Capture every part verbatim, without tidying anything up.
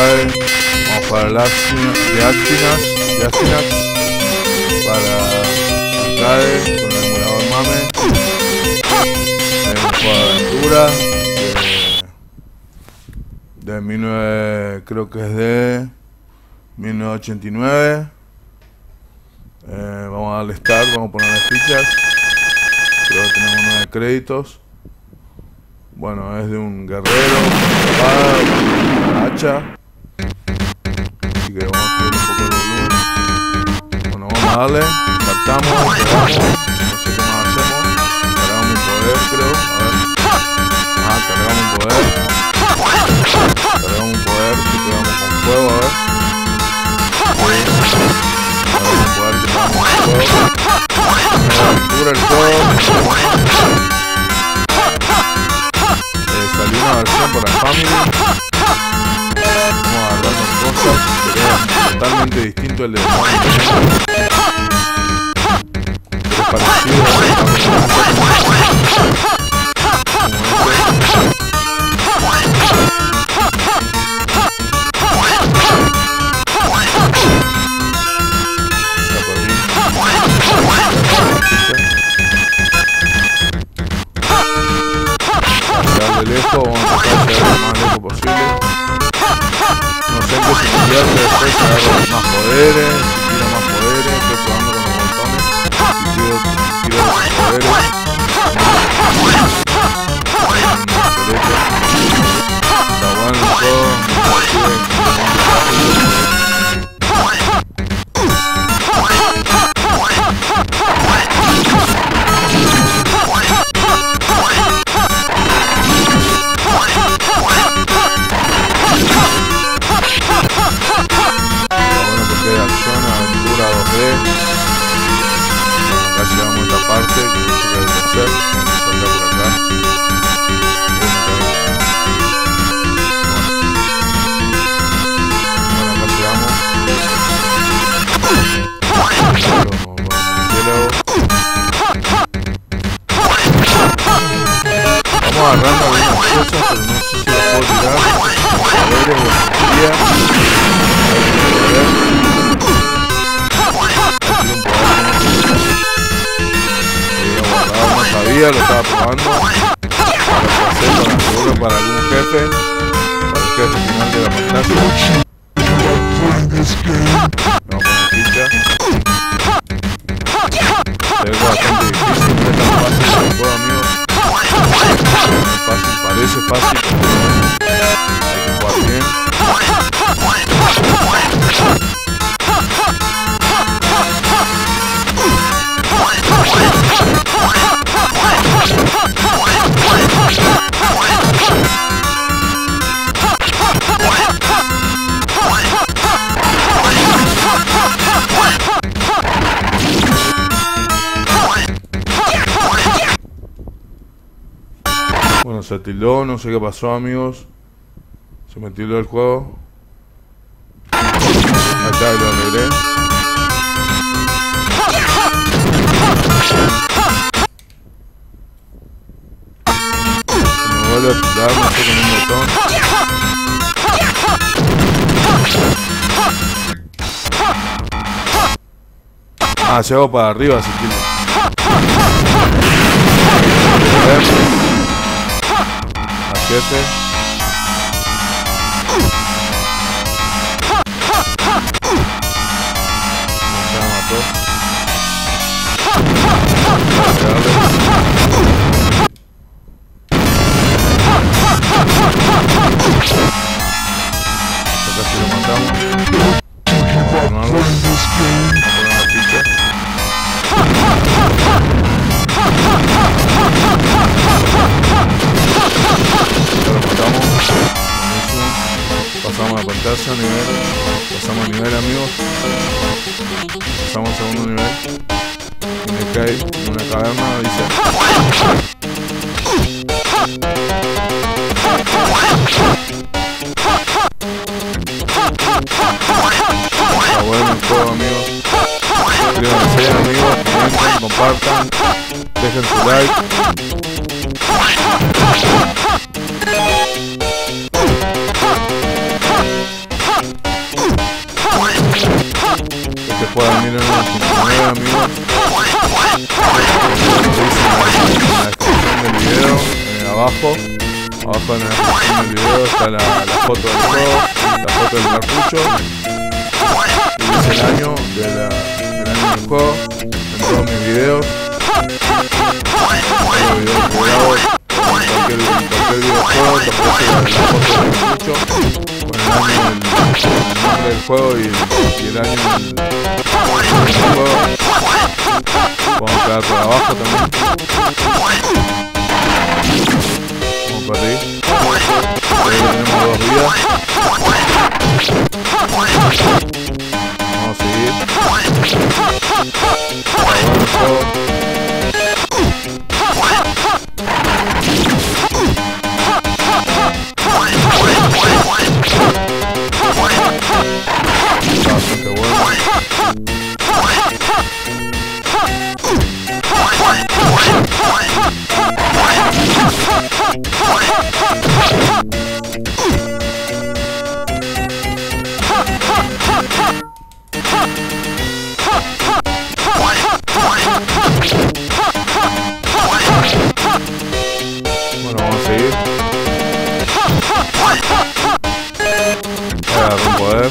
cae. Vamos para el de Actinas, de Actinax. Para cae con el emulador MAME. El juego de aventura. De, de mil nueve, creo que es de mil novecientos ochenta y nueve. Eh, vamos a darle start, vamos a ponerle fichas. Creo que tenemos nueve créditos. Bueno, es de un guerrero, una espada, una hacha. Así que vamos a subir un poco el volumen. Bueno, vamos a darle, saltamos, pegamos, no sé qué más hacemos. Cargamos un poder, creo, a ver. Ah, cargamos un poder. Cargamos un poder, que pegamos con fuego, a ver. Sí. Cargamos un poder que pegamos con fuego. Aventura el juego. Eh, salió una versión para Family. Vamos agarrando cosas, pero es totalmente distinto al de Family. Pero es parecido a de lejos, vamos a tratar de llegar lo más lejos posible. No sé en qué se convierte después, si agarro más poderes, si tiro más poderes, estoy probando con los botones, si tiro, tiro los poderes. Está bueno el juego, agarrando algunas cosas, pero no sé si las puedo tirar. Poderes de energía. No sabía, lo estaba probando. Para hacer para seguro para algún jefe. Para el jefe final de la pantalla. Vamos a poner ficha. Es bastante difícil, no es tan fácil el juego, amigos. Fácil, parece fácil, pero hay que jugar bien. Bueno, se tildó, no sé qué pasó, amigos. Se me tildó el juego. Acá lo arreglé. Se me vuelve a tildar, no sé, con un botón. Ah, llego para arriba, se tilda. Jefe. Ya me mató. Acá sí lo matamos. Vamos a poner la ficha. Pasamos a pantalla, nivel, pasamos a nivel, amigos, pasamos al segundo nivel, en el cave, en una caverna, dice. Está bueno el juego, amigos. Suscríbanse, amigos, comenten, compartan, dejen su like. juega de mil novecientos ochenta y nueve, amigos. Lo dicen en la descripción del video, eh, abajo. Abajo en la descripción del video está la, la foto del juego, la foto del cartucho. Y dice el año, de la, del año del juego, en todos mis videos. Todos los videos que grabo, en cualquier, en cualquier videojuego, te aparece la, la foto del cartucho, con el año, el, el nombre del juego y el, y el año del, del juego. Vamos a quedar por abajo también. Vamos para arriba. Tenemos dos vidas. Vamos a seguir. Está bueno el juego. Está bastante bueno. Bueno, vamos a seguir. Agarro un poder.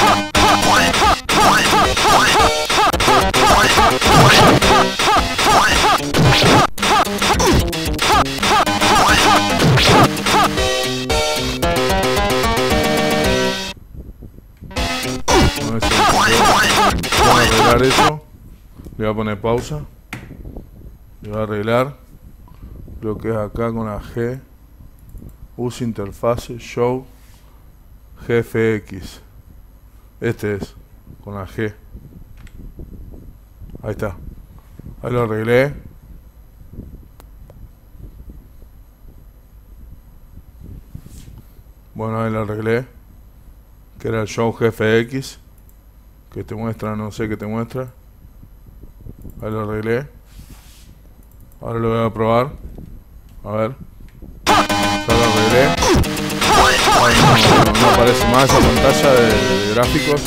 Vamos a arreglar eso. Le voy a poner pausa. Le voy a arreglar. Creo que es acá con la G. Use interfase show G F X. Este es con la G. Ahí está. Ahí lo arreglé. Bueno, ahí lo arreglé. Que era el show G F X. Que te muestra, no sé qué te muestra. Ahí lo arreglé. Ahora lo voy a probar. A ver. Ya lo arreglé. Ay, no, no, no aparece más esa pantalla de, de gráficos.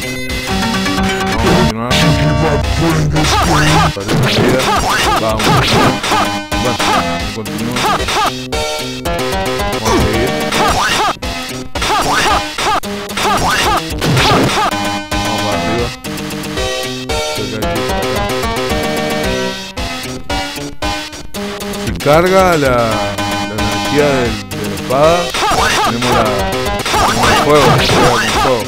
Vamos a continuar. Perdí una vida. Vamos. Bueno, continúo. Vamos a seguir. Vamos para arriba. Cerca de aquí, por acá. Si carga la, la energía del, de la espada, tenemos la tenemos el fuego, el fuego con fuego.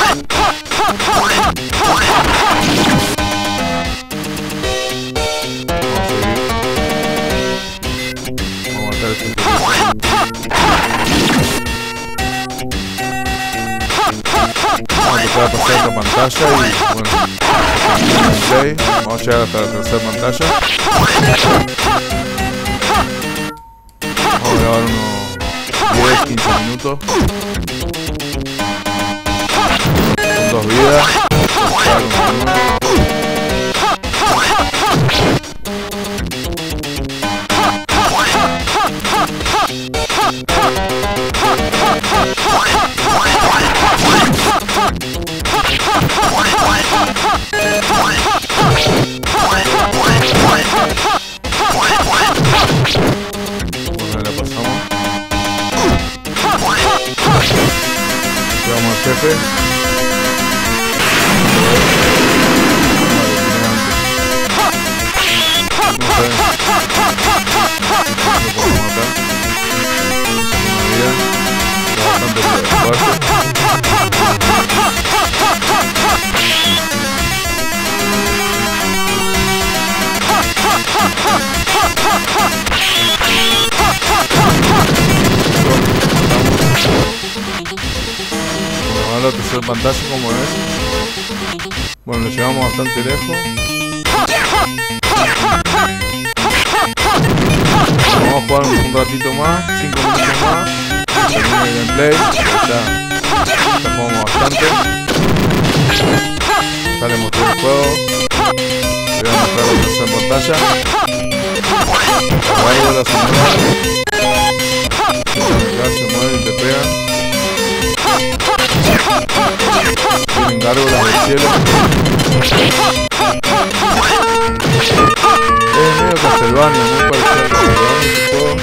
Vamos a seguir. Vamos a matar ese poquito. Vamos a empezar a pasar esta pantalla y bueno, play. Vamos a llegar hasta la tercera pantalla. Vamos a grabar unos diez a quince minutos. Con dos vidas. Bueno, la pasamos. Llevamos al jefe. No sé. No puedo matar. Una vida. Bastante fuerte. Bueno, la tercera pantalla como es. Bueno, lo llevamos bastante lejos. Vamos a jugar un ratito más, cinco minutos más. Termina el gameplay. Ya, ya jugamos bastante. Ya le mostré el juego. Le voy a mostrar la tercera pantalla. Agarro la señora. Se mueven y te pegan. Tienen gárgolas del cielo. Es medio Castlevania, muy parecido a Castlevania y todo.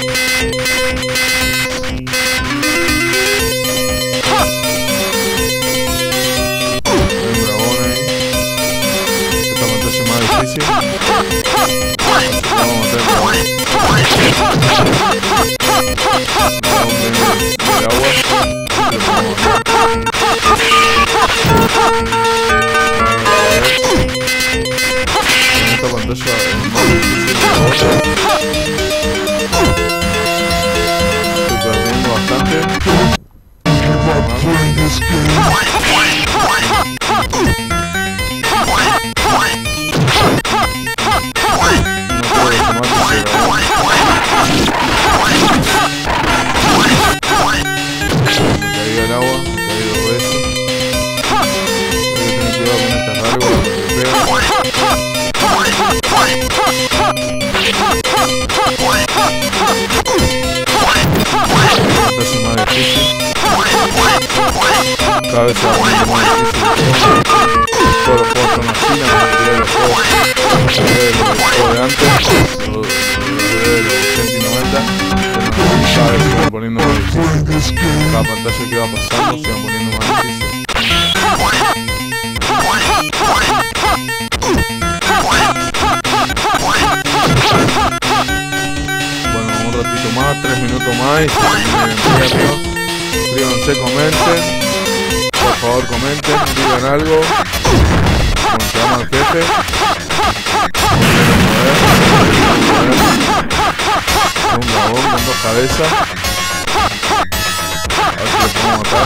Hay un dragón ahí. Esta pantalla es más difícil. Vamos a matar el dragón. Dragón de, de agua. Así que lo podemos matar. En esta pantalla es más difícil que la otra. Estoy perdiendo bastante. Cada vez se va poniendo más difícil. Todos los juegos son así, la mayoría de los juegos de los juegos de antes, los de los ochenta y noventa, cada vez se van poniendo más difícil. Cada pantalla que va pasando se va poniendo más difícil. Bueno, un ratito más, tres minutos más y se termina el video. Suscríbanse, comenten. Por favor, comenten, digan algo. Como se llama el jefe. Un dragón con dos cabezas. A ver si lo podemos matar.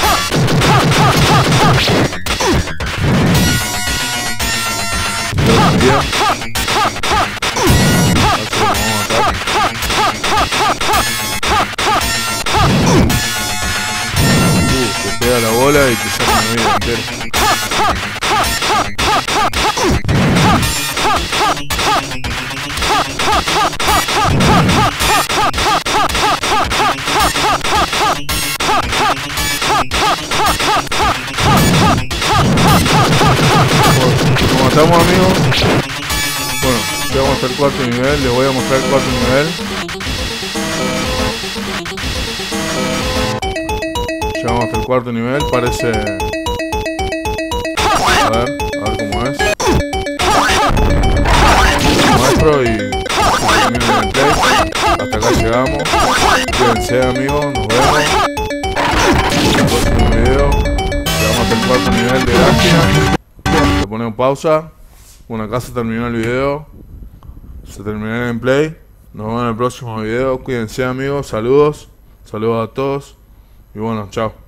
Yo también. A ver si lo podemos matar. Te pega la bola y te saca una vida entera. Lo matamos, amigos. Bueno, llegamos hasta el cuarto nivel. Les voy a mostrar el cuarto nivel. Llegamos hasta el cuarto nivel, parece... A ver, a ver cómo es. Lo muestro y... termino el play. Hasta acá llegamos. Cuídense, amigos, nos vemos. En el próximo video. Llegamos hasta el cuarto nivel de Dáquina. Le ponemos pausa. Bueno, acá se terminó el video. Se terminó el gameplay. Nos vemos en el próximo video. Cuídense, amigos. Saludos. Saludos a todos. Y bueno, chao.